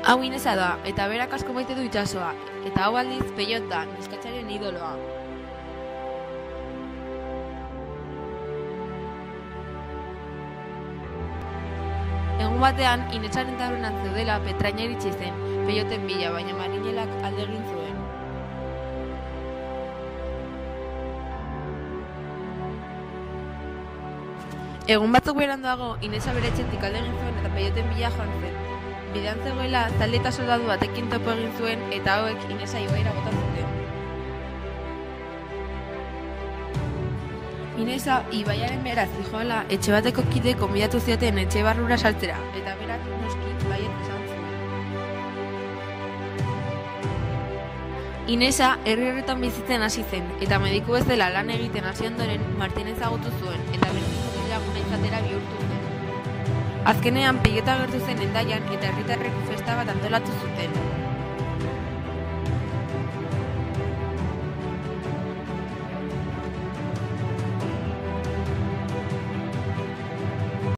Hau Inesa da, eta berak asko maite du itsasoa, eta hau aldiz Peiot da, neskatzaren idoloa. Egun batean, Inesaren tabernan zeudela Petraina iritsi zen, Peioten bila, baina Marinelak alde egin zuen. Egun batzuk beranduago, Inesa bere etxetik alde egin zuen eta Peioten bila joan zen. Bidean zegoela, zaldi eta soldadu batekin topo egin zuen eta hauek Inesa ibaira bota zuten. Inesa ibaiaren behera zijoala etxe bateko kide konbidatu zioten etxe barrura sartzera, eta berak noski baiet esan zuen. Inesa herri horretan bizitzen hasi zen, eta mediku bezala lan egiten hasi ondoren Martin ezagutu zuen, eta berdin laguna izatera bihurtu zen. Azkenean Peiot agertu zen Hendaian eta herritarrek festa bat antolatu zuten.